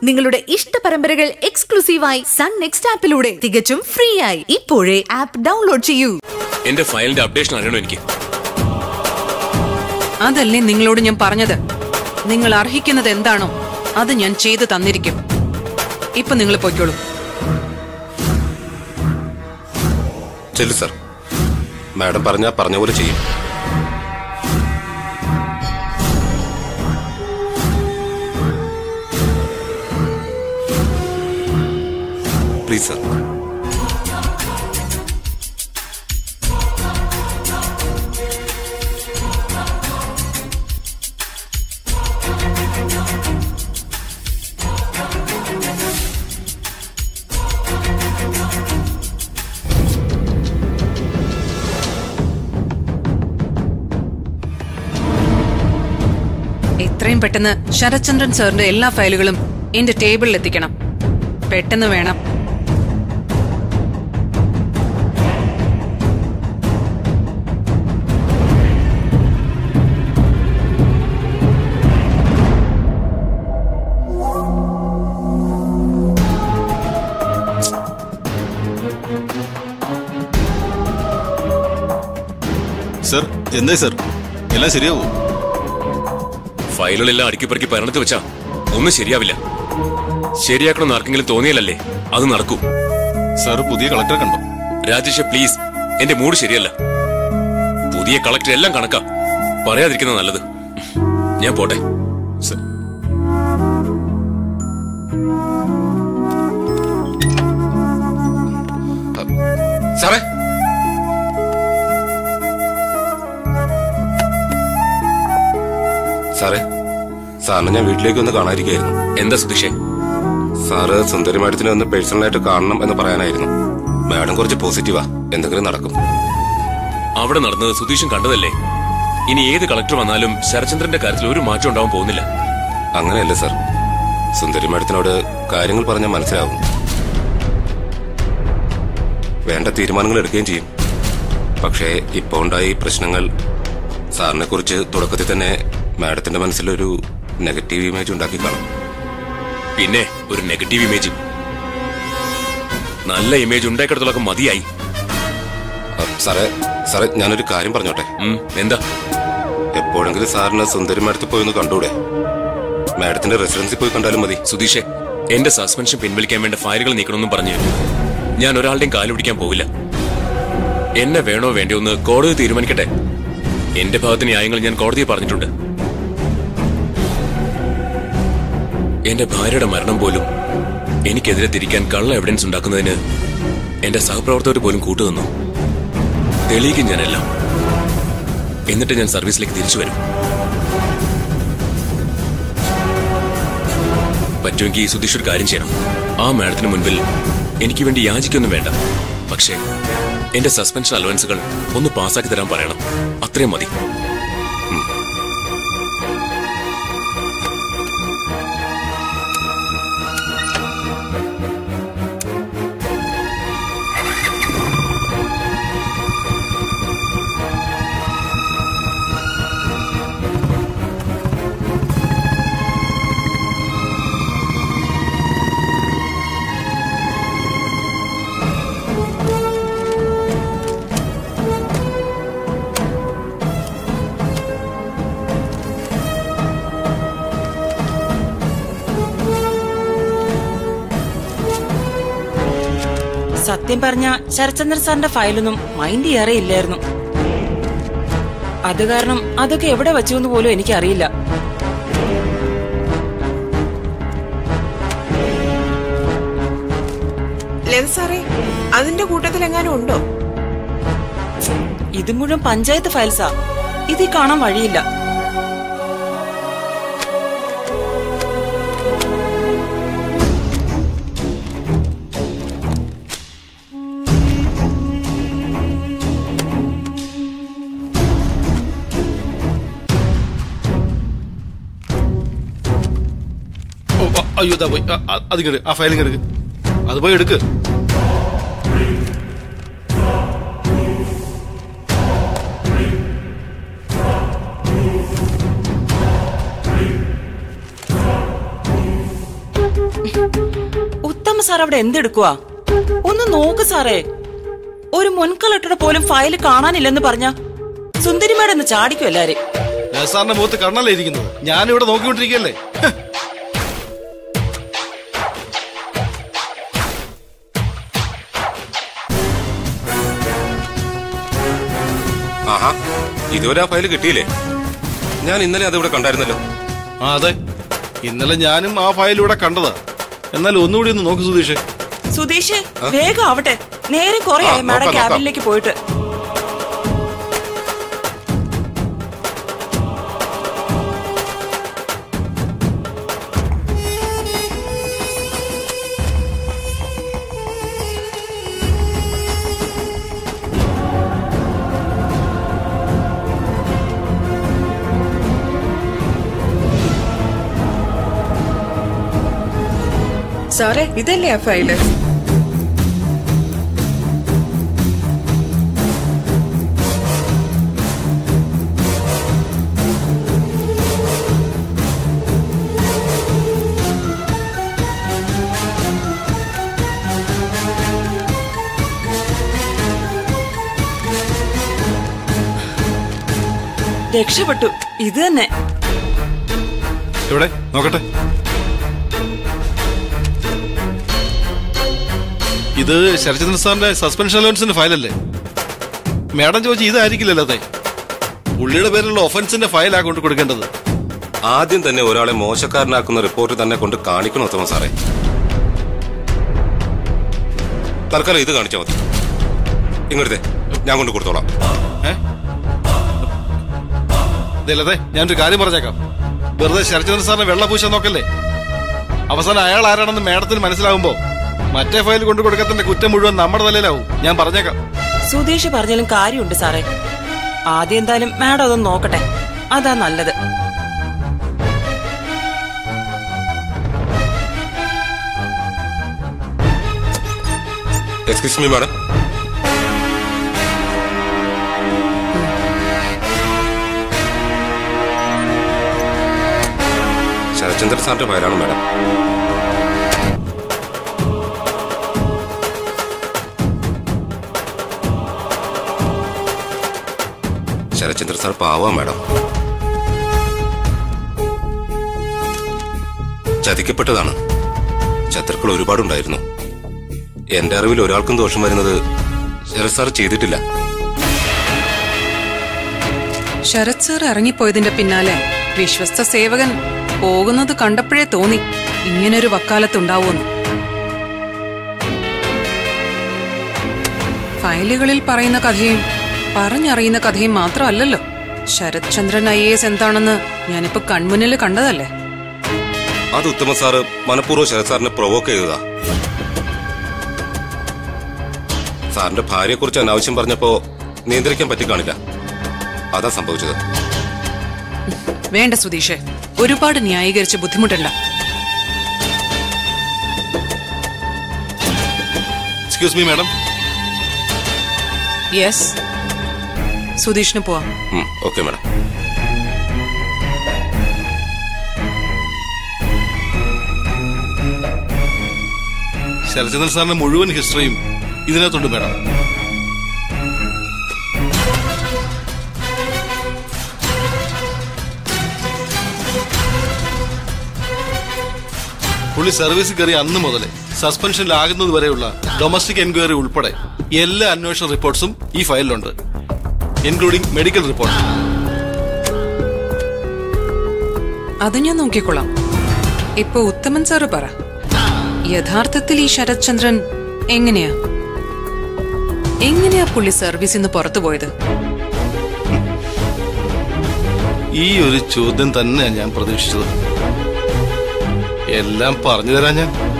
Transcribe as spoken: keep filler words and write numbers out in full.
നിങ്ങളുടെ ഇഷ്ട പരമ്പരകൾ എക്സ്ക്ലൂസീവായി സൺ നെക്സ്റ്റ് ആപ്പിലൂടെ തികച്ചും ഫ്രീ ആയി ഇപ്പോഴേ ആപ്പ് ഡൗൺലോഡ് ചെയ്യൂ. എന്റെ ഫയലിന്റെ അപ്ഡേഷൻ അറിയണം എനിക്ക്. അതല്ലേ നിങ്ങളോട് ഞാൻ പറഞ്ഞത്. നിങ്ങൾ അർഹിക്കുന്നത് എന്താണോ അത് ഞാൻ ചെയ്തു തന്നിരിക്കും. ഇപ്പൊ നിങ്ങൾ പോയിക്കോളൂ. ചെല്ലു സർ, മാഡം പറഞ്ഞ പറഞ്ഞ പോലെ ചെയ്യും. Please sir. എത്രയും പെട്ടെന്ന് ശരത്ചന്ദ്രൻ സാറിന്റെ എല്ലാ ഫയലുകളും എന്റെ ടേബിളിൽ എത്തിക്കണം. പെട്ടെന്ന് വേണം. സർ, എന്തായി സർ, എല്ലാം ശരിയാവോ? ഫയലുകളെല്ലാം അടുക്കി പെറുക്കി പരണത്ത് വെച്ചാ ഒന്നും ശരിയാവില്ല. ശരിയാക്കണമെന്ന് ആർക്കെങ്കിലും തോന്നിയാലല്ലേ അത് നടക്കൂ. സാർ പുതിയ കളക്ടറെ കണ്ടോ? രാജേഷ് പ്ലീസ്, എന്റെ മൂഡ് ശരിയല്ല. പുതിയ കളക്ടർ എല്ലാം കണക്കാ. പറയാതിരിക്കുന്നത് നല്ലത്. ഞാൻ പോട്ടെ. സാറേ, സാറേ സാറിനെ ഞാൻ വീട്ടിലേക്ക് ഒന്ന് കാണാതിരിക്കായിരുന്നു. എന്താ സുധീഷേ? സാറ് സുന്ദരി മാഡത്തിനെ ഒന്ന് പേഴ്സണലായിട്ട് കാണണം എന്ന് പറയാനായിരുന്നു. മാഡം കുറച്ച് പോസിറ്റീവാ, എന്തെങ്കിലും നടക്കും. അവിടെ നടന്നത് സുധീഷും കണ്ടതല്ലേ. ഇനി ഏത് കളക്ടർ വന്നാലും ശരചന്ദ്രന്റെ കാര്യത്തിൽ ഒരു മാറ്റം ഉണ്ടാവാൻ പോകുന്നില്ല. അങ്ങനെയല്ല സാർ, സുന്ദരി മാഡത്തിനോട് കാര്യങ്ങൾ പറഞ്ഞാൽ മനസ്സിലാവും. വേണ്ട തീരുമാനങ്ങൾ എടുക്കുകയും ചെയ്യും. പക്ഷേ ഇപ്പൊ ഉണ്ടായ ഈ പ്രശ്നങ്ങൾ സാറിനെ കുറിച്ച് തുടക്കത്തിൽ തന്നെ മാഡത്തിന്റെ മനസ്സിലൊരു നെഗറ്റീവ് ഇമേജ് ഉണ്ടാക്കി കാണും. പിന്നെ ഒരു നെഗറ്റീവ് ഇമേജ്, നല്ല ഇമേജ് ഉണ്ടാക്കിയെടുത്തോളൊക്കെ മതിയായി. സാറേ സാറേ ഞാനൊരു കാര്യം പറഞ്ഞോട്ടെ? എന്താ? എപ്പോഴെങ്കിലും സാറിന് സുന്ദരി മാഡത്തിൽ പോയി ഒന്ന് കണ്ടൂടെ? മാഡത്തിന്റെ റെസിഡൻസിൽ പോയി കണ്ടാലും മതി. സുധീഷേ, എന്റെ സസ്പെൻഷൻ പിൻവലിക്കാൻ വേണ്ട ഫയലുകൾ നീക്കണമെന്നും പറഞ്ഞു ഞാൻ ഒരാളുടെയും കാല് പിടിക്കാൻ പോവില്ല. എന്നെ വേണോ വേണ്ടയോ എന്ന് കോടതി തീരുമാനിക്കട്ടെ. എന്റെ ഭാഗത്ത് ന്യായങ്ങൾ ഞാൻ കോടതിയെ പറഞ്ഞിട്ടുണ്ട്. എന്റെ ഭാര്യയുടെ മരണം പോലും എനിക്കെതിരെ തിരിക്കാൻ കള്ള എവിഡൻസ് ഉണ്ടാക്കുന്നതിന് എന്റെ സഹപ്രവർത്തകർ പോലും കൂട്ടുനിന്നു. തെളിയിക്കും ഞാനെല്ലാം. എന്നിട്ട് ഞാൻ സർവീസിലേക്ക് തിരിച്ചു വരും. പറ്റുമെങ്കിൽ സുധീഷ് ഒരു കാര്യം ചെയ്യണം. ആ മാഡത്തിന് മുൻപിൽ എനിക്ക് വേണ്ടി യാചിക്കൊന്നും വേണ്ട. പക്ഷേ എന്റെ സസ്പെൻഷൻ അലവൻസുകൾ ഒന്ന് പാസ്സാക്കി തരാൻ പറയണം. അത്രയും മതി. സത്യം പറഞ്ഞ ശരത്ചന്ദ്രൻ സാറിന്റെ ഫയലൊന്നും മൈൻഡ് ചെയ്യാറേ ഇല്ലായിരുന്നു. അത് കാരണം അതൊക്കെ എവിടെ വെച്ചു എന്ന് പോലും എനിക്കറിയില്ല. ലത സാറേ, അതിന്റെ കൂട്ടത്തിൽ എങ്ങാനും ഉണ്ടോ? ഇത് മുഴുവൻ പഞ്ചായത്ത് ഫയൽസാ. ഇതിൽ കാണാൻ വഴിയില്ല. അയ്യോ, പോയി അതിങ്ങട് ആ ഫയൽ ഇങ്ങെടുക്ക്. അത് പോയി എടുക്ക്. ഉത്തമ സാർ അവിടെ എന്തെടുക്കുവാ? ഒന്ന് നോക്ക് സാറേ. ഒരു മുൻ കളക്ടറുടെ പോലും ഫയൽ കാണാനില്ലെന്ന് പറഞ്ഞ സുന്ദരിമാരെന്ന് ചാടിക്കും എല്ലാരും. സാറിന്റെ മുഖത്ത് കണ്ണല്ലേ ഇരിക്കുന്നത്? ഞാനിവിടെ നോക്കിക്കൊണ്ടിരിക്കല്ലേ. ആഹാ, ഇതുവരെ ആ ഫയൽ കിട്ടിയില്ലേ? ഞാൻ ഇന്നലെ അതിവിടെ കണ്ടായിരുന്നല്ലോ. ആ അതെ, ഇന്നലെ ഞാനും ആ ഫയൽ ഇവിടെ കണ്ടതാ. എന്നാൽ ഒന്നുകൂടി ഒന്ന് നോക്ക് സുധീഷ്. സുധീഷ് വേഗം ആവട്ടെ, നേരെ കുറെ ആയി മാഡം ക്യാബിനിലേക്ക് പോയിട്ട്. സാറേ, ഇതല്ലേ ആ ഫയല്? രക്ഷപ്പെട്ടു. ഇത് തന്നെ. ഇവിടെ നോക്കട്ടെ. ഇത് ശരചന്ദ്രൻ സാറിന്റെ സസ്പെൻഷൻ അലവൻസിന്റെ ഫയലല്ലേ? മാഡം ചോദിച്ചു ഇതായിരിക്കില്ലല്ലോ. അതെ, പുള്ളിയുടെ പേരിലുള്ള ഒഫൻസിന്റെ ഫയലാ കൊണ്ട് കൊടുക്കേണ്ടത്. ആദ്യം തന്നെ ഒരാളെ മോശക്കാരനാക്കുന്ന റിപ്പോർട്ട് തന്നെ കൊണ്ട് കാണിക്കണം ഉത്തമ സാറേ. തൽക്കാലം ഇത് കാണിച്ചാൽ മതി. ഇങ്ങോട്ടേ, ഞാൻ കൊണ്ട് കൊടുത്തോളാം. ഇതല്ലേ, ഞാനൊരു കാര്യം പറഞ്ഞേക്കാം. വെറുതെ ശരചന്ദ്രൻ സാറിനെ വെള്ള പൂശാൻ നോക്കല്ലേ. അവസാനം അയാൾ ആരാണെന്ന് മാഡത്തിന് മനസ്സിലാവുമ്പോ മറ്റേ ഫയൽ കൊണ്ടു കൊടുക്കത്തിന്റെ കുറ്റം മുഴുവൻ നമ്മുടെ തലയിലാവും. ഞാൻ പറഞ്ഞേക്കാം. സുധീഷ് പറഞ്ഞാലും കാര്യമുണ്ട് സാറേ. ആദ്യം എന്തായാലും മാഡം അതൊന്ന് നോക്കട്ടെ, അതാ നല്ലത്. Excuse me madam. ശരചന്ദ്രൻ സാറിന്റെ ഫയലാണ് മാഡം. ശരചന്ദ്രൻ സാർ പാവാ മാഡം. ചതിക്കപ്പെട്ടതാണ്. ശത്രുക്കൾ ഒരുപാടുണ്ടായിരുന്നു. എന്റെ അറിവിൽ ഒരാൾക്കും ദോഷം വരുന്നത് ശരത് സാർ ചെയ്തിട്ടില്ല. ശരത് സാർ ഇറങ്ങിപ്പോയതിന്റെ പിന്നാലെ വിശ്വസ്ത സേവകൻ പോകുന്നത് കണ്ടപ്പോഴേ തോന്നി ഇങ്ങനൊരു വക്കാലത്തുണ്ടാവുമെന്ന്. ഫയലുകളിൽ പറയുന്ന കഥയും പറഞ്ഞറിയുന്ന കഥയും മാത്രമല്ലല്ലോ. Sarath Chandran I A S എന്താണെന്ന് ഞാനിപ്പോ കൺമുന്നിൽ കണ്ടതല്ലേ. അത് ഉത്തമ സാറ് മനഃപൂർവ്വം ശരത് സാറിനെ പ്രൊവോക്ക് ചെയ്തതാ. സാറിന്റെ ഭാര്യയെ കുറിച്ച് അനാവശ്യം പറഞ്ഞപ്പോ നിയന്ത്രിക്കാൻ പറ്റി കാണില്ല. അതാ സംഭവിച്ചത്. വേണ്ട സുധീഷേ, ഒരുപാട് ന്യായീകരിച്ച് ബുദ്ധിമുട്ടല്ല. Excuse me madam. യെസ്, സുധീഷിന് പോവാം. Okay madam. ശരചന്ദ്രൻ സാറിന്റെ മുഴുവൻ ഹിസ്റ്ററിയും ഇതിനകത്തുണ്ട് മാഡം. പുള്ളി സർവീസിൽ കയറി അന്ന് മുതലേ സസ്പെൻഷനിലാകുന്നത് വരെയുള്ള ഡൊമസ്റ്റിക് എൻക്വയറി ഉൾപ്പെടെ എല്ലാ അന്വേഷണ റിപ്പോർട്ട്സും ഈ ഫയലിലുണ്ട്, ഇൻക്ലൂഡിംഗ് മെഡിക്കൽ റിപ്പോർട്ട്. അത് ഞാൻ നോക്കിക്കൊള്ളാം. ഇപ്പൊ ഉത്തമൻ സാറ് പറ, യഥാർത്ഥത്തിൽ ഈ ശരത് ചന്ദ്രൻ എങ്ങനെയാ എങ്ങനെയാ പുള്ളി സർവീസിൽ നിന്ന് പുറത്തു പോയത്? ഈ ഒരു ചോദ്യം തന്നെയാണ് ഞാൻ പ്രതീക്ഷിച്ചത്. എല്ലാം പറഞ്ഞു തരാൻ ഞാൻ